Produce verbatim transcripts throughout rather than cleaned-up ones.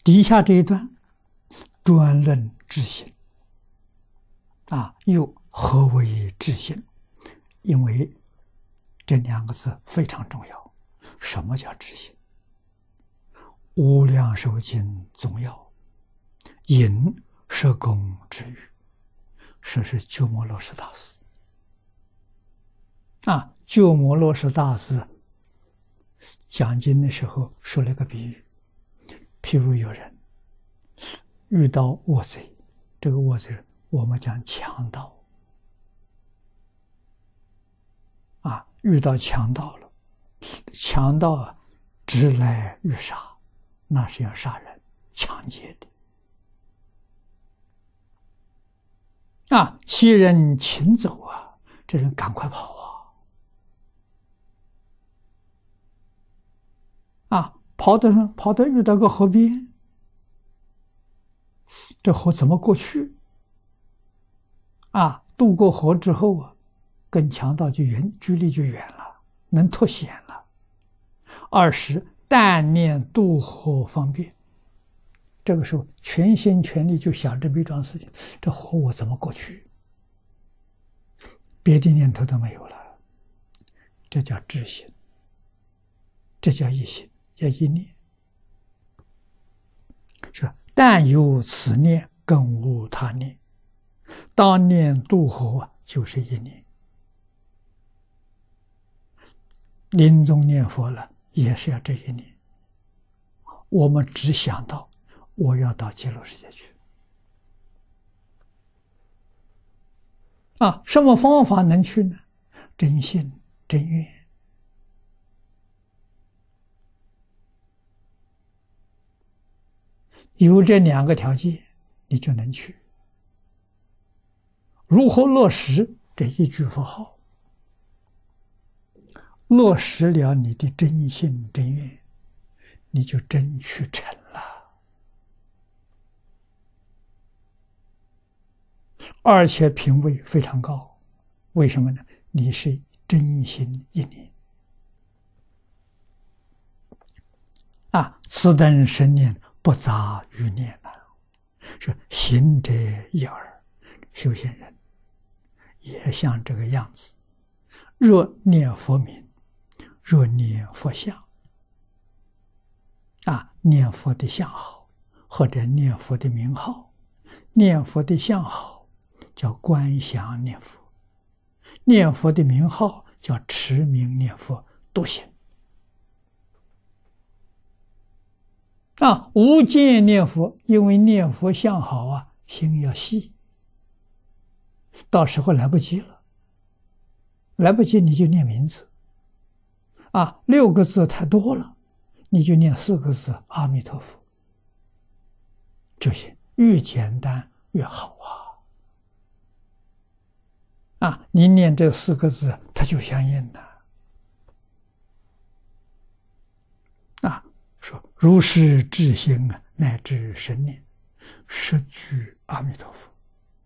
底下这一段专论自性啊，又何为自性？因为这两个字非常重要。什么叫自性？无量寿经总要引摄供之语，说是鸠摩罗什大师啊。鸠摩罗什大师讲经的时候说了个比喻，譬如有人遇到恶贼，这个恶贼我们讲强盗啊，遇到强盗了，强盗啊直来欲杀，那是要杀人抢劫的啊。其人擒走啊，这人赶快跑啊啊，跑到上跑到遇到个河边，这河怎么过去啊？渡过河之后啊，跟强盗就远距离就远了，能脱险了。二是但念渡河方便，这个时候全心全力就想这么一桩事情，这河我怎么过去？别的念头都没有了，这叫知心，这叫一心，叫一念。是但有此念，更无他念。当念渡河就是一念，临终念佛了也是要这一念。我们只想到我要到极乐世界去啊，什么方法能去呢？真心真愿。有这两个条件，你就能去。如何落实这一句佛号？落实了你的真心真愿，你就真去成了。而且品位非常高，为什么呢？你是真心一念啊，此等生念不杂于念呐，是行者一耳。修行人也像这个样子，若念佛名，若念佛像啊，念佛的相好或者念佛的名号，念佛的相好叫观想念佛，念佛的名号叫持名念佛，都行啊。无间念佛，因为念佛相好啊，心要细，到时候来不及了，来不及你就念名字啊，六个字太多了，你就念四个字阿弥陀佛就行，越简单越好啊！啊，你念这四个字，它就相应的啊。说如是至心啊，乃至神念，实具阿弥陀佛，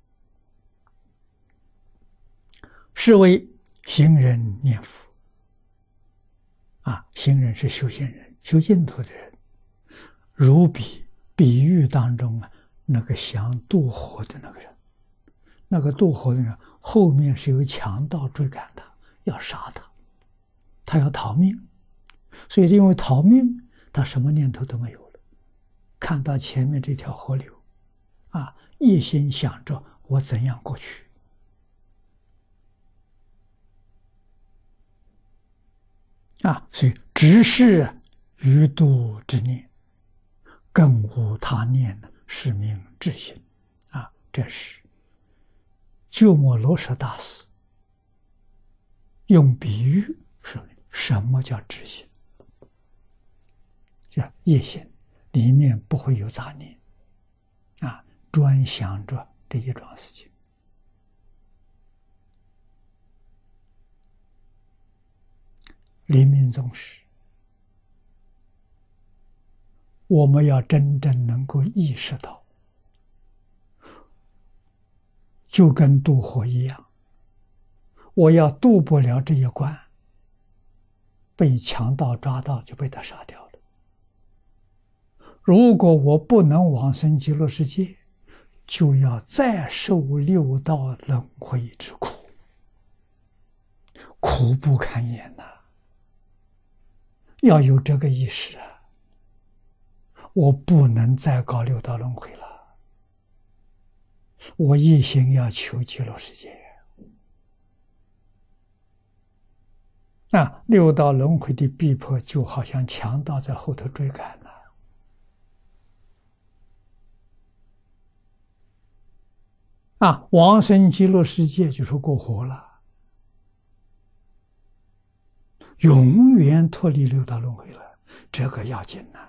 是为行人念佛啊。行人是修行人，修净土的人。如比比喻当中啊，那个想渡河的那个人，那个渡河的人后面是有强盗追赶他，要杀他，他要逃命，所以因为逃命，他什么念头都没有了。看到前面这条河流啊，一心想着我怎样过去啊，所以只是余度之念，更无他念，是名至心啊。这是鸠摩罗什大师用比喻说什么叫至心，叫一心，里面不会有杂念啊，专想着这一桩事情。临命终时，我们要真正能够意识到，就跟渡河一样，我要渡不了这一关，被强盗抓到就被他杀掉了。 如果我不能往生极乐世界，就要再受六道轮回之苦，苦不堪言呐、啊！要有这个意识啊！我不能再搞六道轮回了，我一心要求极乐世界。啊，六道轮回的逼迫就好像强盗在后头追赶了。啊，往生极乐世界就是过活了，永远脱离六道轮回了，这个要紧呐、啊。